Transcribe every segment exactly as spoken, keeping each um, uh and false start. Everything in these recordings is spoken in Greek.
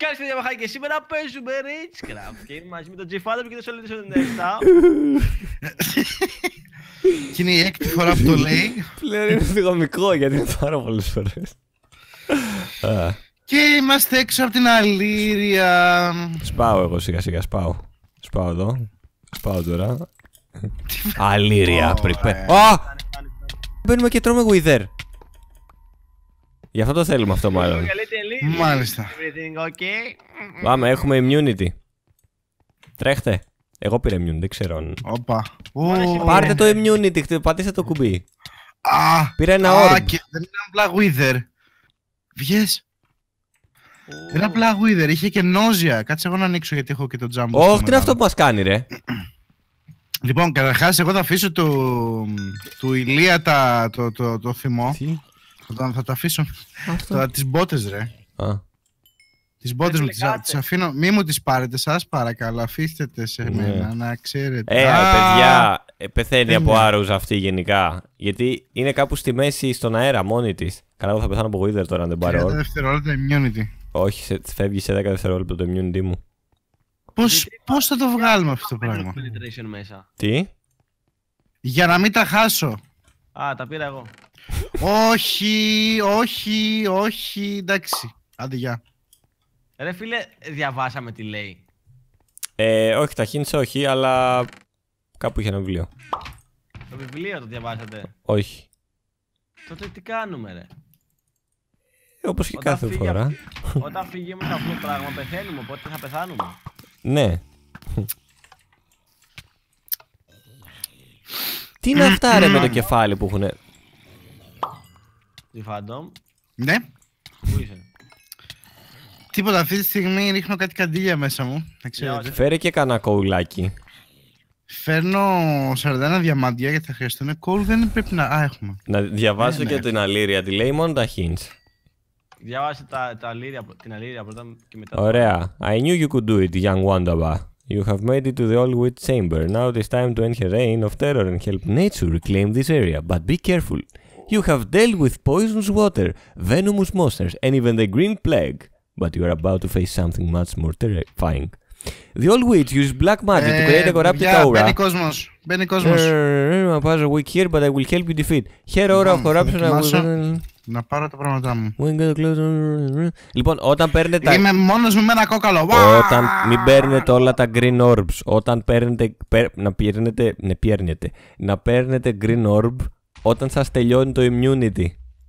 Καλησπέρα παιδιά Μαχάκη και σήμερα παίζουμε Ragecraft και είμαι μαζί με τον G-Father και το Solid ενενήντα επτά. Και είναι η έκτη φορά που το λέει. Πλέον είναι λίγο μικρό γιατί είναι πάρα πολλές φορές. Και είμαστε έξω από την Αλήρια. Σπάω εγώ σιγά σιγά, σπάω. Σπάω εδώ. Σπάω τώρα. Αλήρια, πριπέ. Μπαίνουμε και τρώμε Wither. Γι' αυτό το θέλουμε αυτό μάλλον. Μάλιστα. Πάμε, έχουμε immunity. Τρέχτε. Εγώ πήρα immunity, δεν ξέρω αν... Όπα. Πάρτε το immunity, πατήστε το κουμπί. Α, πήρα ένα α, orb. και δεν είναι απλά Wither. Βγες. Δεν είναι απλά Wither, είχε και nausea. Κάτσε εγώ να ανοίξω γιατί έχω και το jump. Όχι, τι είναι αυτό που μας κάνει ρε. Λοιπόν, καταρχάς εγώ θα αφήσω του, του Ηλία τα, το, το, το, το θυμό. Τι? Θα, θα τα αφήσω. Τώρα τις μπότες ρε. Α. Τις μπότες μου τις, τις αφήνω. Μη μου τις πάρετε σας παρακαλώ. Αφήστε τες σε μένα να ξέρετε. Ε, παιδιά, πεθαίνει από arrows αυτή γενικά. Γιατί είναι κάπου στη μέση στον αέρα μόνη της. Καλά, εγώ θα πεθάνω από Wither τώρα αν δεν πάρω. τριάντα δευτερόλεπτα immunity. Όχι, σε, φεύγει σε δέκα δευτερόλεπτα το immunity μου. Πώς, πώς θα το βγάλουμε αυτό το πράγμα? Μέσα. Τι? Για να μην τα χάσω. Α, τα πήρα εγώ. Όχι, όχι, όχι. Εντάξει. Άντε γεια. Ρε φίλε, διαβάσαμε τι λέει. Ε, όχι, τα hints όχι, αλλά κάπου είχε ένα βιβλίο. Το βιβλίο το διαβάσατε? Όχι. Τότε τι κάνουμε ρε? Ε, όπως και Όταν κάθε φύγει φορά. αυτή- Όταν φύγει με αυτό το πράγμα πεθαίνουμε, οπότε θα πεθάνουμε. Ναι. Τι είναι αυτά ρε με το κεφάλι που έχουνε. G-Phantom, Ναι. πού είσαι? Τίποτα, αυτή τη στιγμή ρίχνω κάτι καντήλια μέσα μου. Να ξέρετε. Φέρε και κανένα κοουλάκι. Φέρνω σαράντα ένα διαμάντια γιατί θα χρειαστούν. Coal δεν πρέπει να. Α, έχουμε. Να διαβάσω Ναι, και ναι. την Αλήρια, τη λέει μόνο τα hints. Διάβασε τα, τα αλήρια, την αλήρια πρώτα και μετά. Ωραία. I knew you could do it, young Wandaba. You have made it to the Old Witch Chamber. Now it is time to end her reign of terror and help nature reclaim this area. But be careful. You have dealt with poisonous water, venomous monsters, and even the Green Plague. But you are about to face something much more terrifying. The Old Witch uses black magic to create a corrupted παιδιά, aura. Μπαίνει κόσμος. Μπαίνει κόσμος. I pass a week here, but I will help you defeat. Her aura of corruption. I will... Να πάρω τα πράγματά μου. When get close... Λοιπόν, όταν παίρνετε τα... Είμαι μόνος μου με ένα κόκαλο. Όταν μην παίρνετε όλα τα green orbs, όταν παίρνετε, παίρ, να παίρνετε, ναι, παίρνετε, να παίρνετε green orb όταν σας τελειώνει το immunity.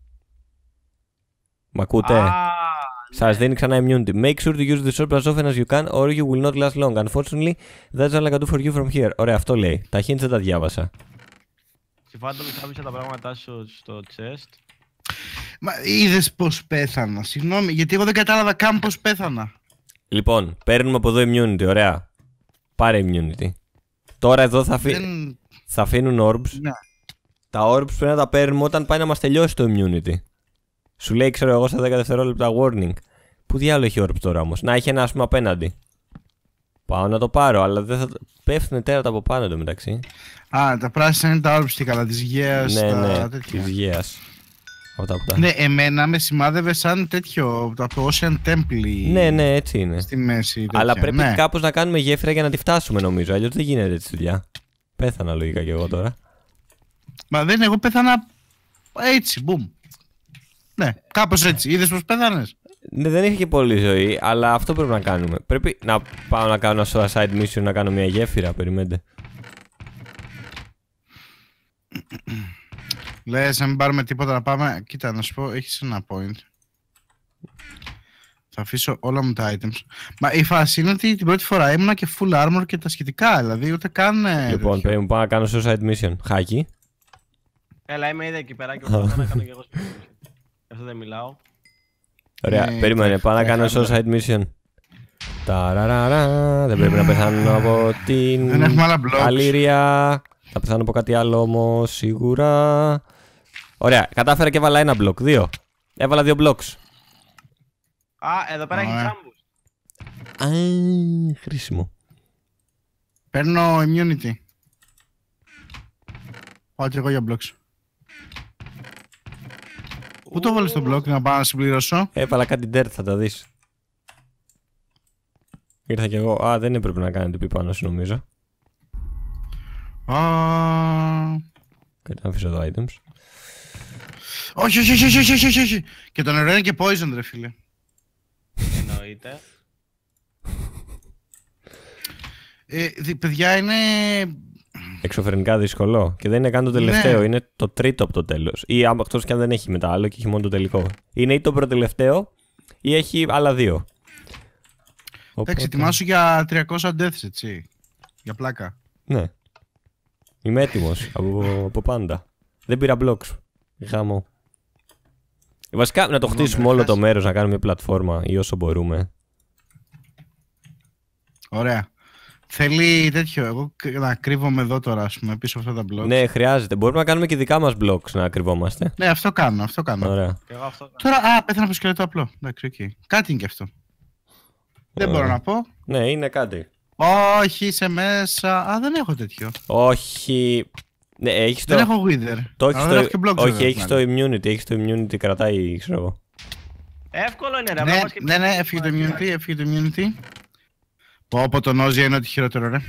Μ' ακούτε? Α, Σας δίνει ξανά immunity. Make sure to use the sword as often as you can or you will not last long. Unfortunately, that's all I can do for you from here. Ωραία, αυτό λέει. Τα hints δεν τα διάβασα. G-Phantom, άφησα τα πράγματά σου στο chest. Μα είδες πως πέθανα. Συγγνώμη, γιατί εγώ δεν κατάλαβα καν πως πέθανα. Λοιπόν, παίρνουμε από εδώ immunity, ωραία. Πάρε immunity. Τώρα εδώ θα, αφή... Δεν... θα αφήνουν orbs. Ναι. Τα orbs πρέπει να τα παίρνουμε όταν πάει να μας τελειώσει το immunity. Σου λέει, ξέρω εγώ, στα δέκα δευτερόλεπτα warning. Πού διάλογο έχει orbs τώρα όμως? Να, έχει ένα άσπρο απέναντι. Πάω να το πάρω, αλλά δεν θα. Πέφτουν τέρατα από πάνω το μεταξύ. Α, τα πράσινα είναι τα orbs και καλά, της γέας. Ναι, τα... ναι, τέτοια. της γέας. Αυτά που τα... Ναι, εμένα με σημάδευε σαν τέτοιο, από το Ocean Temple. Ναι, ναι, έτσι είναι. Στη μέση. Τέτοια. Αλλά πρέπει ναι. κάπως να κάνουμε γέφυρα για να τη φτάσουμε, νομίζω. Αλλιώς δεν γίνεται έτσι δουλειά. Πέθανα λογικά κι εγώ τώρα. Μα δεν, εγώ πέθανα έτσι, μπουμ. Ναι, κάπως έτσι. Είδες πως πέθανες? Ναι, δεν είχε και πολύ ζωή, αλλά αυτό πρέπει να κάνουμε. Πρέπει να πάω να κάνω ένα suicide mission, να κάνω μια γέφυρα, περιμένετε. Λες να μην πάρουμε τίποτα να πάμε. Κοίτα, να σου πω, έχεις ένα point. Θα αφήσω όλα μου τα items. Μα η φάση είναι ότι την πρώτη φορά ήμουνα και full armor και τα σχετικά, δηλαδή ούτε καν. Λοιπόν, πρέπει να πάω να κάνω suicide mission. Χάκι. Έλα, είμαι ήδη εκεί πέρα και μπορώ να κάνω και εγώ σπίτι. Γι' αυτό δεν μιλάω. Ωραία, Ναι, περίμενε, τα- πάω να τα κάνω είχαμε. suicide mission. Ταραραρα, δεν πρέπει να πεθάνω από την Δεν έχουμε άλλα blocks. Αλήρια. Θα πεθάνω από κάτι άλλο όμως, σίγουρα. Ωραία, κατάφερα και έβαλα ένα block, δύο. Έβαλα δύο blocks. Α, εδώ πέρα έχει Ωραία. τσάμπους. Α, χρήσιμο. Παίρνω immunity. Πάω και εγώ για blocks. Πού το βάλεις το block να πάω να συμπληρώσω? Έβαλα κάτι dirt, θα τα δεις. Ήρθα κι εγώ. Α, δεν έπρεπε να κάνετε πάνω σου νομίζω. Α, Κάτι να αφήσω εδώ items. όχι, όχι, όχι, όχι, όχι, όχι, όχι. Και το νερό είναι και poison, ρε φίλε. Εννοείται. Ε, δι- παιδιά, είναι... Εξωφρενικά δύσκολο. Και δεν είναι καν το τελευταίο, Ναι. είναι το τρίτο από το τέλος. Ή άμα εκτός κι αν δεν έχει μετά άλλο και έχει μόνο το τελικό. Είναι ή το προτελευταίο ή έχει άλλα δύο. Εντάξει, ετοιμάσου για τριακόσια deaths, έτσι. Για πλάκα. Ναι. Είμαι έτοιμος από, από πάντα. Δεν πήρα blocks. Γάμο. Βασικά να το Μόνο χτίσουμε με όλο χάσει. το μέρος, να κάνουμε μια πλατφόρμα ή όσο μπορούμε. Ωραία. Θέλει τέτοιο, εγώ κ- να κρύβομαι εδώ τώρα, ας πούμε, πίσω αυτά τα blocks. Ναι, χρειάζεται. Μπορούμε να κάνουμε και δικά μας blocks να κρυβόμαστε. Ναι, αυτό κάνω, αυτό κάνω. Ωραία. Και εγώ αυτό. Τώρα, α, πέθανα από σκελετό απλό. Εντάξει, οκ. Κάτι είναι και αυτό. Δεν Ωραία. μπορώ να πω. Ναι, είναι κάτι. Όχι, είσαι μέσα. Α, δεν έχω τέτοιο. Όχι. Ναι, έχεις το. Δεν έχω wither. Το έχεις Αλλά το... δεν έχω και blocks, Όχι, βέβαια, έχεις το πάλι. immunity. Έχεις το immunity, κρατάει, ξέρω εγώ. Εύκολο είναι, ρε. Ναι, απλά πας και- ναι, ναι, έφυγε το immunity, έφυγε το immunity. Πω, πω, το nausea είναι ό,τι χειρότερο, ρε.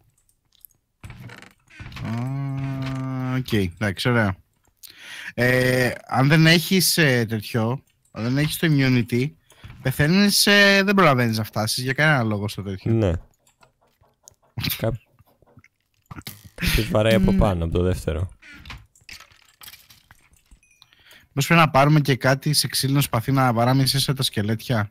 Α, Οκ, εντάξει, ωραία. Ε, αν δεν έχεις ε, τέτοιο, αν δεν έχεις το immunity, πεθαίνεις, ε, δεν προλαβαίνεις να φτάσεις για κανένα λόγο στο τέτοιο. Ναι. Κά... Ποιος βαράει από πάνω, από το δεύτερο. Πώς πρέπει να πάρουμε και κάτι σε ξύλινο σπαθί να βαράμε εσείς τα σκελέτια.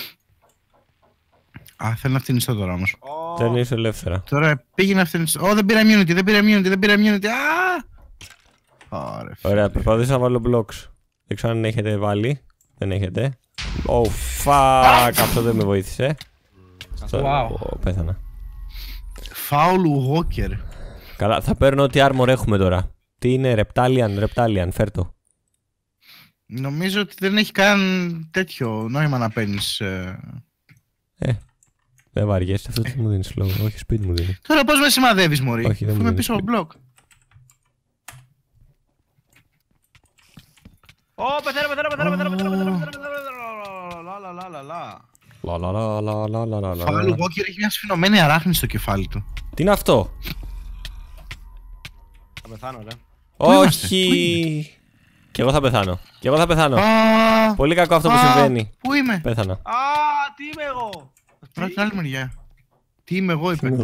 Α, θέλω να φτηνιστώ τώρα όμως. Ω, Δεν είσαι ελεύθερα. Τώρα πήγε να φτηνιστώ. Ω, δεν πήρα immunity, δεν πήρα immunity, δεν πήρα immunity. Α! Ωραία, Ωραία, προσπαθήσω να βάλω blocks. Δεν ξέρω αν έχετε βάλει. Δεν έχετε. Oh fuck, αυτό δεν με βοήθησε. Στο- Wow. Ω, πέθανα. Foul Walker. Καλά, θα παίρνω ό,τι armor έχουμε τώρα. Τι είναι, Reptalian, Reptalian, φέρτο. Νομίζω ότι δεν έχει καν τέτοιο νόημα να παίρνεις. Ε... Ε, δεν βαριέσαι, αυτό τι μου δίνει λόγο. Όχι, σπίτι μου δίνει. Τώρα πώς με σημαδεύεις, μωρή. Όχι, δεν Αφού μου είμαι δίνεις. πίσω από μπλοκ. Ω, πεθαίνω, πεθαίνω, πεθαίνω, πεθαίνω, πεθαίνω, πεθαίνω, πεθαίνω, πεθαίνω. Λα, λα, λα, λα, λα. Λα, λα, λα, λα, λα, λα, λα, λα. Foul Walker έχει μια σφινωμένη αράχνη στο κεφάλι του. Τι είναι αυτό? Θα πεθάνω, ρε. είμαστε, Όχι! Κι εγώ θα πεθάνω. Κι εγώ θα πεθάνω. Α, Πολύ κακό αυτό που α, συμβαίνει. Πού είμαι? Πέθανα. Α, τι είμαι εγώ. Τώρα την άλλη μεριά. Τι είμαι εγώ, είπε.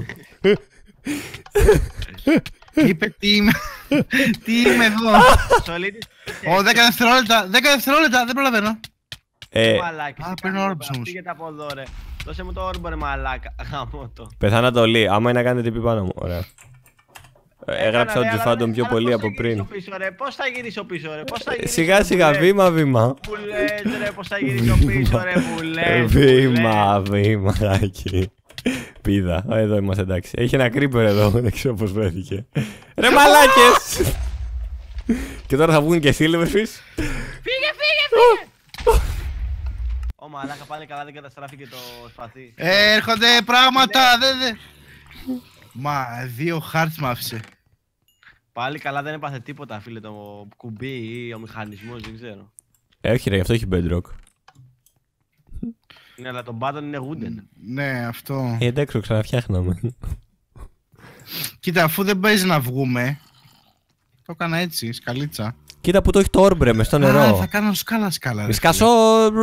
Είπε τι είμαι. Τι είμαι εδώ. Σολίτης. Ω, δέκα δευτερόλεπτα. δέκα δευτερόλεπτα. Δεν προλαβαίνω. Ε, Μαλάκι. α, τι παίρνω κάνεις, orbs ρε, όμως. φύγετε από εδώ, ρε. Δώσε μου το όρμπο, ρε μαλάκα. Γαμώ το. πεθάνατε όλοι. Άμα είναι να κάνετε τύπη πάνω μου. Ωραία. Ε, Έγραψα Έκανα, ότι ρε, Phantom αλλά- πιο αλλά πολύ πώς από θα γυρίσω πριν. πίσω, ρε, πώς θα γυρίσω πίσω, ρε, πώς θα γυρίσω Σιγά σιγά, που λες, βήμα βήμα. Που λες, ρε, πώς θα γυρίσω πίσω, ρε, που λες, που Βήμα, βήμα, άκι. Πίδα. Α, εδώ είμαστε, εντάξει. Έχει ένα creeper εδώ, δεν ξέρω πώς βρέθηκε. Ρε μαλάκες! Και τώρα θα βγουν και silverfish. Φύγε, φύγε, φύγε! Ω μαλάκα, πάλι καλά δεν καταστράφηκε το σπαθί. Ε, έρχονται πράγματα. Δεν, δεν. Μα, δύο hearts μ' άφησε. Πάλι καλά δεν έπαθε τίποτα, φίλε, το κουμπί ή ο μηχανισμός, δεν ξέρω. Ε, όχι ρε, γι' αυτό έχει bedrock. Ναι, αλλά το button είναι wooden. Ναι, αυτό. Ε, εντάξει, το ξαναφτιάχναμε. Κοίτα, αφού δεν παίζει να βγούμε. Το έκανα έτσι, σκαλίτσα. Κοίτα που το έχει το orb μες στο Α, νερό. θα κάνω σκάλα σκάλα. ρε Μη φίλε. σκασώ.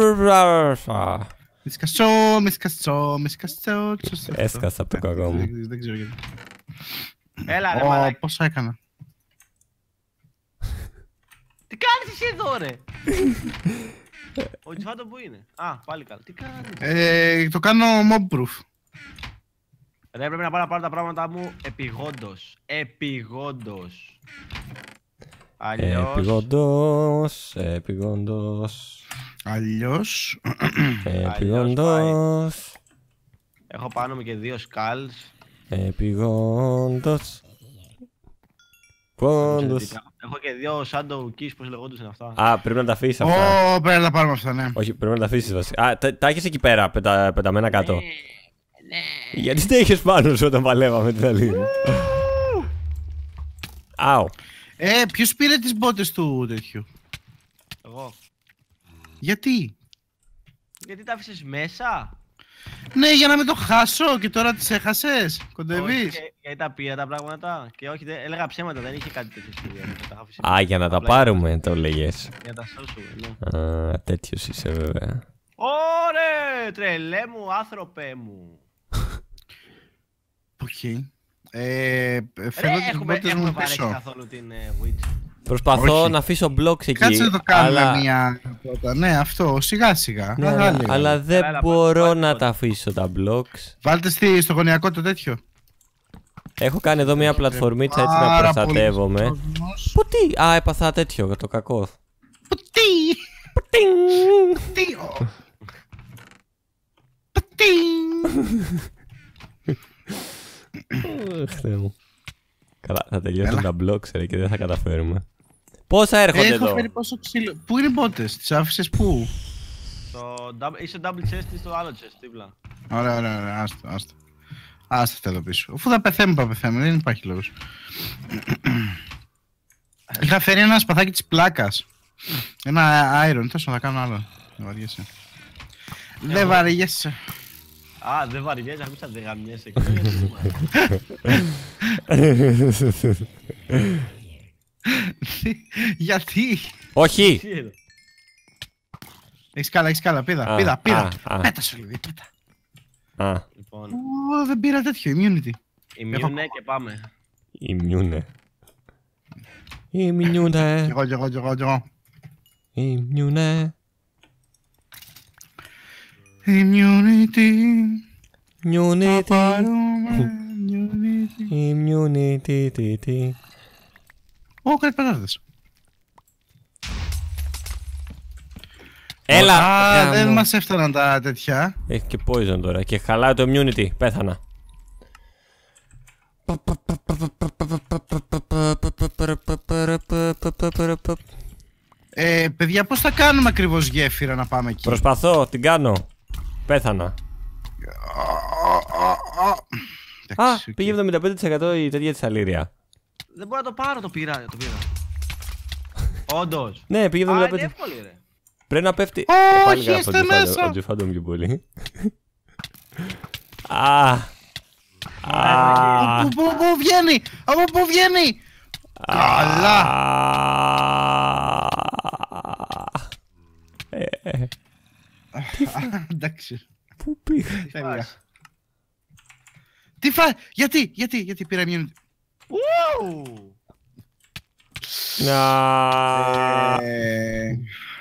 Μη σκασώ, μη σκασώ, μη σκασώ. Ξέρω αυτό. Έσκασα από το κακό μου. Δεν- Δεν ξέρω γιατί. Έλα, ρε, Ω, μαλάκα. πόσα έκανα. Τι κάνεις εσύ εδώ, ρε! Ο Τζιφάντο που είναι? Α, πάλι καλά. Τι κάνεις? Ε, το κάνω mob proof. Ρε, πρέπει να πάω να πάρω τα πράγματα μου επιγόντως. Επιγόντως. Αλλιώς... Επιγόντως, επιγόντως, Αλλιώς. επιγόντως, Έχω πάνω μου και δύο skulls. επιγόντως. Πόντως. Έχω και δύο shadow keys, πώς λεγόντουσαν αυτά. Α, πρέπει να τα αφήσεις αυτά. Ω, πρέπει να τα πάρουμε αυτά, ναι. Όχι, πρέπει να τα αφήσεις βασικά. Α, τα, τα έχεις εκεί πέρα, πετα, πεταμένα κάτω. Ναι. Γιατί τα είχες πάνω σου όταν παλεύαμε την αλήθεια. Άου. Ε, ποιος πήρε τις μπότες του τέτοιου? Εγώ. Γιατί? Γιατί τα άφησες μέσα? Ναι, για να μην το χάσω και τώρα τις έχασες. Κοντεύεις. Γιατί τα πήρα τα πράγματα και όχι, δεν- έλεγα ψέματα, δεν είχε κάτι τέτοιο στη δουλειά. Τα είχα αφήσει. Α, για να τα Απλά πάρουμε, το λέγες. Για να τα σώσουμε, ναι. Α, τέτοιος είσαι βέβαια. Ωρε, τρελέ μου, άνθρωπε μου. Οκ. Ε, Ρε, Θέλω τις έχουμε, μπότες έχουμε μου παρέσει πίσω. καθόλου την ε, Witch. Προσπαθώ Όχι. να αφήσω blocks εκεί. Κάτσε να το κάνουμε αλλά... μια πρώτα. Ναι, αυτό, σιγά σιγά. Ναι, Αγάλη, αλλά, αγάλη. αλλά δεν Έλα, έλα, μπορώ πάρε, να πάρε. τα αφήσω τα blocks. Βάλτε στη, στο γωνιακό το τέτοιο. Έχω κάνει εδώ μια πλατφορμίτσα έτσι να Πάρα προστατεύομαι. πολύς κόσμος. Που τι! Α, έπαθα τέτοιο, το κακό. Πουτί! Τινγκ! Πουτί! ο. Πουτί! Αχ, Θεέ μου. Καλά, θα τελειώσουν Έλα. τα blocks ρε, και δεν θα καταφέρουμε. Πόσα έρχονται Έχω εδώ. φέρει πόσο ξύλο. Πού είναι οι μπότες, τις άφησες πού? Το double- Είσαι double chest ή στο άλλο chest, δίπλα. Ωραία, ωραία, ωραία, άστο, άστο. Άστο αυτά εδώ πίσω. Αφού θα πεθαίνουμε, θα πεθαίνουμε, δεν υπάρχει λόγος. Είχα φέρει ένα σπαθάκι της πλάκας. Ένα iron, τόσο θα κάνω άλλο. Δεν βαριέσαι. Δεν βαριέσαι. Α, δεν βαριέσαι, άκουσα δεν γαμιέσαι. Γιατί? Όχι! Τι είναι. Έχεις κάλα, έχεις κάλα, πήδα, Α, πήδα, πήδα. α, α. Πέτα σου λίγο, πέτα. Α, Λοιπόν, Ω, δεν πήρα τέτοιο, immunity. immune και πάμε. ημιούνε. Ημιούνε. Κι εγώ, κι εγώ, κι εγώ, κι εγώ. Ημιούνε. Immunity. Θα Immunity. πάρουμε immunity. Immunity. τι, τι. Ω, κάτι πατάτες. Έλα! Α, γάμο. δεν μας έφταναν τα τέτοια. Έχει και poison τώρα και χαλάει το immunity. Πέθανα. Ε, παιδιά, πώς θα κάνουμε ακριβώς γέφυρα να πάμε εκεί? Προσπαθώ, την κάνω. Πέθανα. Α, Α, εντάξει, οκ. πήγε εβδομήντα πέντε τοις εκατό η τέτοια της αλήρια. Δεν μπορώ να το πάρω, το πήρα. Το πήρα. Όντως. Ναι, πήγε Α, είναι εβδομήντα πέντε. εύκολη ρε. Πρέπει να πέφτει. Όχι, Ε, πάλι γράφω είστε ο Τζιφάντο- μέσα. ο Τζιφάντο πιο πολύ. Α. Α. Πού, πού, πού βγαίνει! Από πού βγαίνει! Καλά! Ε, ε, Α, εντάξει. Πού πήγα. Τέλεια. Τι φα... Γιατί, γιατί, γιατί πήρα immunity. Ου! Να. Ε,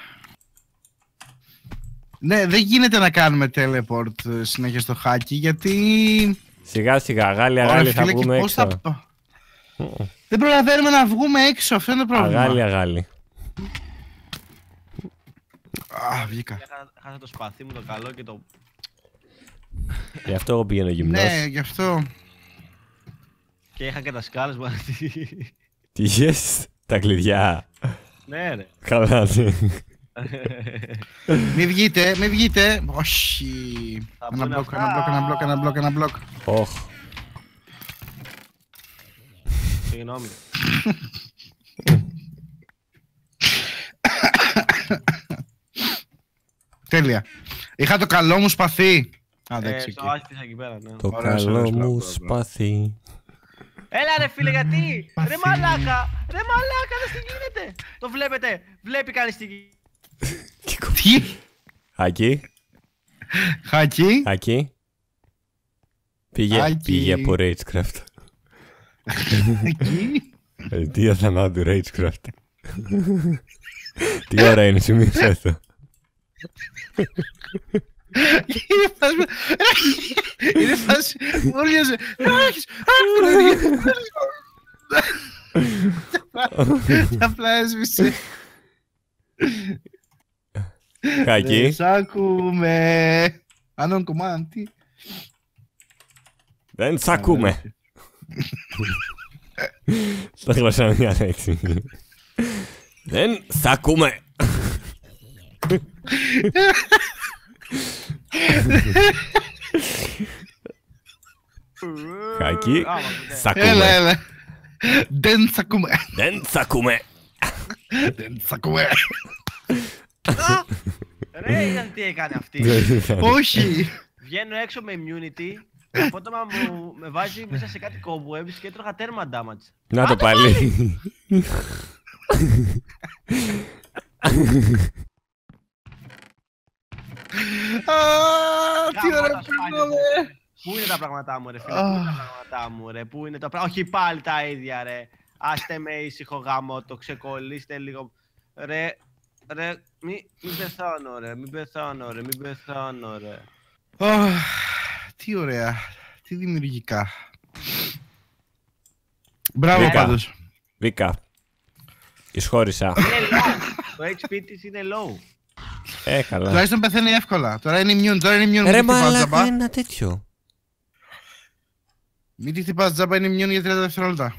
Ναι, δεν γίνεται να κάνουμε teleport ε, συνέχεια στο χάκι γιατί... Σιγά σιγά, Γάλλια, Ωραία, Γάλλια θα φίλε, και βγούμε πώς έξω. θα... Δεν προλαβαίνουμε να βγούμε έξω, αυτό είναι το πρόβλημα. Αγάλια, Γάλλη. Α, βγήκα. Έχα- Χάσα το σπαθί μου το καλό και το... Γι' αυτό εγώ πηγαίνω γυμνός. Ναι, γι' αυτό. Και είχα και τα σκάλες μου. Τι είχες, τα κλειδιά. Ναι ρε. Καλά, ναι. Μη βγείτε, μη βγείτε. Όχι. Θα Ένα πούνε μπλοκ, αυτά. ένα μπλοκ, ένα μπλοκ, ένα μπλοκ, ένα μπλοκ. Οχ. Συγγνώμη. Τέλεια. Είχα το καλό μου σπαθί. Α, Ε, εντάξει. Στο εκεί. άστης εκεί πέρα, ναι. Το Ωραίος, καλό ωραίος, μπράβο, μου μπράβο. σπαθί. Έλα ρε φίλε, γιατί! Ρε Παθή. μαλάκα! Ρε μαλάκα, δεν τι γίνεται! Το βλέπετε! Βλέπει κανείς τι γίνεται! Τι, Ακή, χάκι. Ακή. Πήγε, Άκη. πήγε από Ragecraft. Εκεί. Ε, Τι αθανάτου Ragecraft. Τι ώρα είναι, σημείωσα αυτό. Είναι φάση... Είναι φάση... Μόλιαζε... Άχεις... Απλά έσβησε. Ακή. Σ' ακούμε. Unknown command, τι. Δεν σ' ακούμε. Θα γλώσσα μια λέξη. Δεν σ' ακούμε. Χάκι, Α, μα ακούτε. σ' Έλα, ακούμε. έλα. Δεν σ' ακούμε. Δεν σ' ακούμε. Δεν σ' ακούμε. Ρε, είδατε τι έκανε αυτή! Όχι. βγαίνω έξω με immunity, απότομα μου με βάζει μέσα σε κάτι cobwebs και έτρωγα τέρμα damage. Να το πάλι. Τι ωραία περνάμε. Πού είναι τα πράγματά μου ρε φίλε, πού είναι τα πράγματά μου ρε, πού είναι τα πράγματα. Όχι πάλι τα ίδια ρε. Άστε με ήσυχο γάμο, το ξεκολλήστε λίγο. Ρε, ρε, μη, μην πεθάνω ρε, μην πεθάνω ρε, μην πεθάνω ρε. Τι ωραία, τι δημιουργικά. Μπράβο Βίκα. πάντως. Βίκα. Εισχώρησα. Είναι low, το έιτς πι της είναι low. Ε, καλά. Τουλάχιστον πεθαίνει εύκολα. Τώρα είναι immune, τώρα είναι immune. Ρε Μην τη χτυπάς μαλάκα, τζαμπά. ένα τέτοιο. Μην τη χτυπάς τζαμπά, είναι immune για τριάντα δευτερόλεπτα.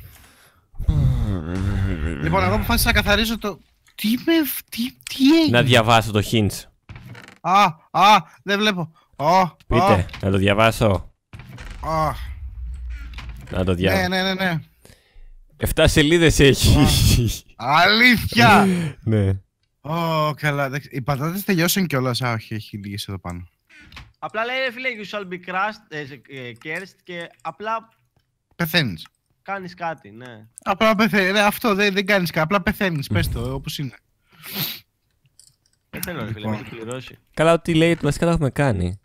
Λοιπόν, εγώ αποφάσισα να καθαρίσω το... Τι με... Τι, τι έγινε. Να διαβάσω το hints. Α, α, δεν βλέπω. Α, Πείτε, να το διαβάσω. Α, Να το ναι, διαβάσω. ναι, ναι, ναι. Εφτά σελίδες έχει. Αλήθεια! Ναι. Ω, καλά, εντάξει. Οι πατάτες τελειώσαν κιόλας. Α, όχι, έχει λίγες εδώ πάνω. Απλά λέει ρε φίλε, you shall be crushed, ε, ε, cursed και απλά Πεθαίνεις. κάνεις κάτι, ναι. Απλά πεθαίνεις. Ρε, αυτό δεν, δεν κάνεις κάτι. Απλά πεθαίνεις. Πες το, όπως είναι. Δεν θέλω ρε φίλε, να το πληρώσει. Καλά, ό,τι λέει βασικά το έχουμε κάνει.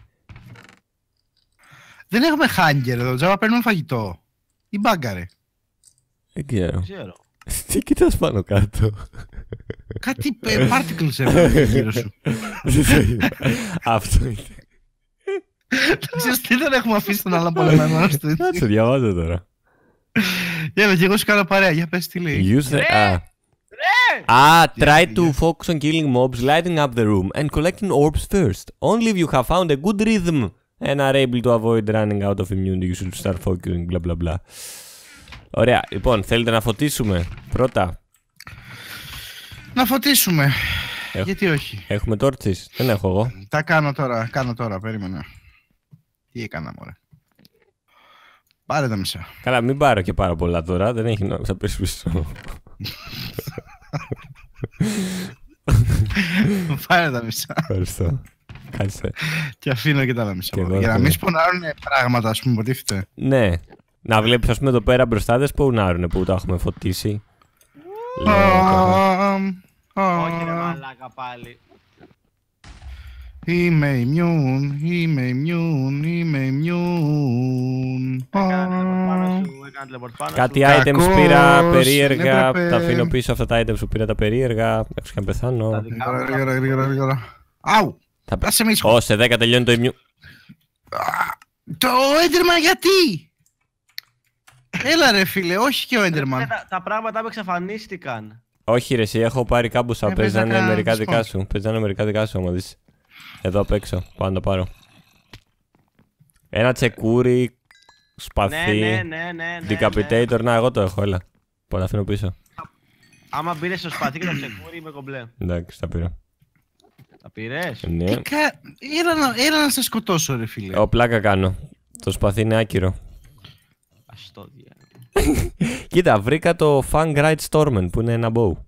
Δεν έχουμε χάγκερ εδώ. Τζάμπα παίρνουμε φαγητό. Ή μπάγκαρε. Δεν ξέρω. Δεν ξέρω. Τι κοιτάς πάνω κάτω. Κάτι ε, particles έχουμε γύρω σου. Δεν το είδα. Αυτό είναι. Ξέρεις τι δεν έχουμε αφήσει τον άλλο πολεμένο. Να το διαβάζω τώρα. Έλα, και εγώ σου κάνω παρέα. Για πες τι λέει. Use the... Α. Ah, try to focus on killing mobs, lighting up the room, and collecting orbs first. Only if you have found a good rhythm and are able to avoid running out of immunity, you should start focusing, bla bla bla. Ωραία, λοιπόν, θέλετε να φωτίσουμε πρώτα. Να φωτίσουμε. Έχω. Γιατί όχι. Έχουμε τόρτσις, δεν έχω εγώ. Τα κάνω τώρα, κάνω τώρα, περίμενα. Τι έκανα, μωρέ. Πάρε τα μισά. Καλά, μην πάρω και πάρα πολλά τώρα, δεν έχει νόημα, θα πες πίσω. Πάρε τα μισά. Ευχαριστώ. Κάτσε. Και αφήνω και τα άλλα μισά. Και εγώ Για να αφήνω. μην σπονάρουν πράγματα, ας πούμε, υποτίθεται. Ναι, να βλέπεις ας πούμε εδώ πέρα μπροστά δεν σπονάρουνε που τα έχουμε φωτίσει. Λέω τώρα. Αμ, Όχι ρε αμ. μαλάκα πάλι. Είμαι immune, είμαι immune, είμαι immune. Έκανα teleport πάνω σου, έκανα teleport πάνω Κάτι σου. items Κακός, πήρα περίεργα, έπρεπε. τα αφήνω πίσω αυτά τα items που πήρα τα περίεργα, έξω και να Τα πεθάνω. δικά μου Γρήγορα, τα- γρήγορα, γρήγορα, γρήγορα. Αου! Θα... Άσε με ήσυχο. Ω, σε δέκα τελειώνει το immune. Το Enderman γιατί! Έλα ρε φίλε, όχι και ο Ρε, Enderman. Τα, τα πράγματα μου εξαφανίστηκαν. Όχι ρε, εσύ έχω πάρει κάμποσα, Ε, πες να παίζανε κάνεις μερικά spot. δικά σου. Παίζανε μερικά δικά σου, άμα δεις. Εδώ απ' έξω, πάω να το πάρω. Ένα τσεκούρι, Ναι, σπαθί, ναι, ναι, ναι, ναι. decapitator, να εγώ το έχω, έλα. Πάω να αφήνω πίσω. Άμα πήρες το σπαθί και το τσεκούρι είμαι κομπλέ. Εντάξει, τα πήρα. Τα πήρες? Ναι. Τι κα- Έλα να- Έλα να σε σκοτώσω ρε φίλε. Ω, πλάκα κάνω. Το σπαθί είναι άκυρο. Αστόδια. Κοίτα, βρήκα το Fang Right Stormen που είναι ένα bow.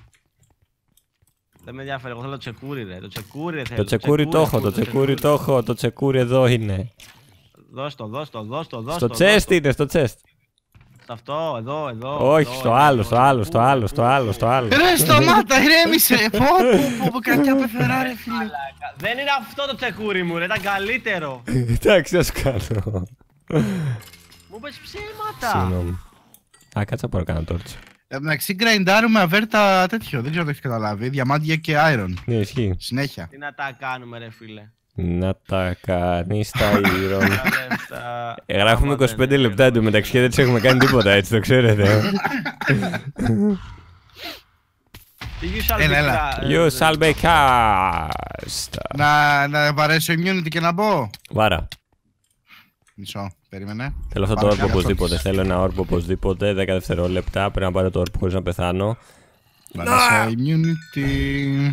Δεν με ενδιαφέρει, εγώ θέλω το τσεκούρι ρε. Το τσεκούρι ρε θέλω. Το τσεκούρι το έχω, το τσεκούρι το έχω, το τσεκούρι εδώ είναι. Δώσ' το, δώσ' το, δώσ' το, δώσ' Στο το. chest είναι, στο chest. Σε αυτό, εδώ, εδώ. Όχι, εδώ, στο εδώ, άλλο, εδώ, στο άλλο, πού, στο άλλο, στο πού, άλλο, πού, στο άλλο. Ρε σταμάτα, ηρέμησε. Πω πω πω πω κακιά πεθερά ρε φίλε. μαλάκα. Δεν είναι αυτό το τσεκούρι μου ρε, ήταν καλύτερο. Εντάξει, θα σου κάνω. Μου πες ψέματα. Συγγνώμη. Α, κάτσα πάρω κανένα τόρτσο. Εντάξει, γκραϊντάρουμε αβέρτα τέτοιο, δεν ξέρω αν το έχεις καταλάβει. Διαμάντια και iron. Ναι, ισχύει. Συνέχεια. Τι να τα κάνουμε ρε φίλε. Να τα κάνεις τα ήρων. Τα λεφτά. Γράφουμε Άμα είκοσι πέντε δεν λεπτά εντωμεταξύ και δεν τις έχουμε κάνει τίποτα, έτσι το ξέρετε. Τι you shall Έλα, be έλα. cra- You shall be cast. Να, να βαρέσω immunity και να μπω. Βάρα. Μισό, περίμενε. Θέλω αυτό το Πάμε, όρπο κάνε οπωσδήποτε. αυτό. Θέλω ένα όρπο οπωσδήποτε. δέκα δευτερόλεπτα. Πρέπει να πάρω το όρπο χωρίς να πεθάνω. Βαρέσω immunity.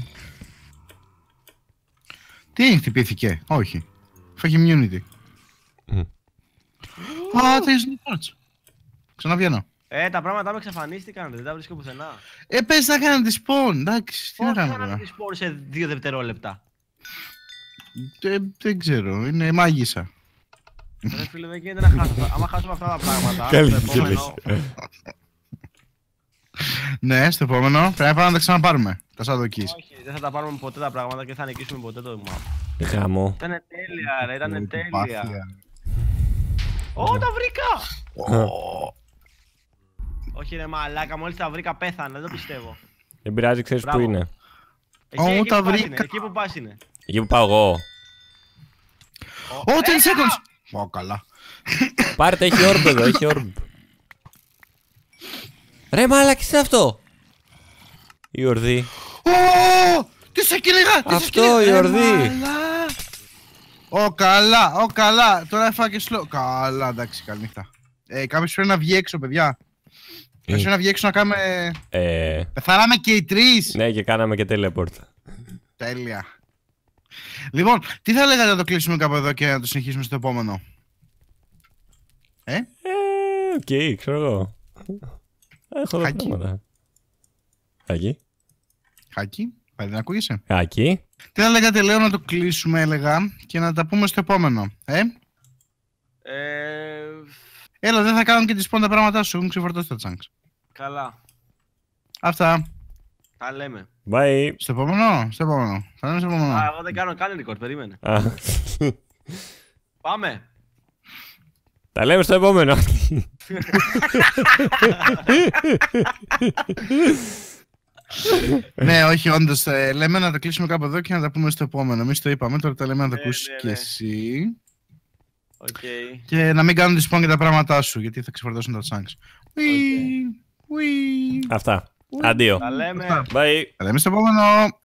Τι χτυπήθηκε, όχι. Φάγει immunity. Μμ. Α, θα είσαι torch. Ξαναβγαίνω. Ε, τα πράγματα μου εξαφανίστηκαν, δεν τα βρίσκω πουθενά. Ε, πες να κάνετε spawn, εντάξει, τι να Πώς κάνουμε κάναμε τώρα. τη σπόρ σε δύο δευτερόλεπτα. Δεν, δεν ξέρω, είναι μάγισσα. Ρε φίλε, δεν γίνεται να χάσω. Άμα χάσουμε αυτά τα πράγματα, Καλή στο επόμενο... Ναι, στο επόμενο πρέπει να πάμε να τα ξαναπάρουμε. Τα Σαδοκής. Όχι, δεν θα τα πάρουμε ποτέ τα πράγματα και θα νικήσουμε ποτέ το map. Γάμο. Ήτανε τέλεια ρε, ήτανε τέλεια. Πάθεια. Ω, τα βρήκα! Ω, Όχι ρε μαλάκα, μόλις τα βρήκα πέθανε, δεν το πιστεύω. Δεν πειράζει, ξέρεις που Μπράβο. είναι. Εκεί, Ω, εκεί τα που πας βρήκα. είναι, εκεί που πας είναι. Εκεί που πάω εγώ. Ω, ten seconds! Ω, καλά. Πάρτε, έχει orb εδώ, έχει orb. Ρε μάλακα, τι είναι αυτό? Η ορδή. Ω, τι σε κυνηγά, τι σε Αυτό, κυνηγά. η Ρε, ορδή. μαλά. Ω, καλά, ω, καλά. Τώρα έφαγα και slow. Καλά, εντάξει, καλή νύχτα. Ε, κάποιος πρέπει να βγει έξω, παιδιά. Κάποιος πρέπει να βγει έξω να κάνουμε... Ε, Πεθάναμε και οι τρεις. ναι, και κάναμε και teleport. Τέλεια. Λοιπόν, τι θα λέγατε να το κλείσουμε κάπου εδώ και να το συνεχίσουμε στο επόμενο? Ε, Ε, οκ, ξέρω εγώ. Έχω εδώ Χάκι. πράγματα. Χάκι. Χάκι, πάλι δεν ακούγεσαι? Χάκι. Τι θα λέγατε, λέω, να το κλείσουμε, έλεγα, και να τα πούμε στο επόμενο, ε? Ε, Έλα, δεν θα κάνουν και τις πόντα πράγματά σου, έχουν ξεφορτώσει τα τσάνξ. καλά, Αυτά. τα λέμε. Bye. Στο επόμενο, στο επόμενο. Θα λέμε στο επόμενο. Α, εγώ δεν κάνω καν record, περίμενε. Α, Πάμε! τα λέμε στο επόμενο. Ναι, όχι, όντως, ε, λέμε να τα κλείσουμε κάπου εδώ και να τα πούμε στο επόμενο. Εμείς το είπαμε, τώρα τα λέμε να το Ναι, ακούσεις ναι, και ναι. εσύ. Οκ. Και να μην κάνουν τις πόν και τα πράγματά σου, γιατί θα ξεφορτώσουν τα τσάνξ. Ουί, ουί. Αυτά. Αντίο. Τα λέμε. Αυτά. Bye. Τα λέμε στο επόμενο.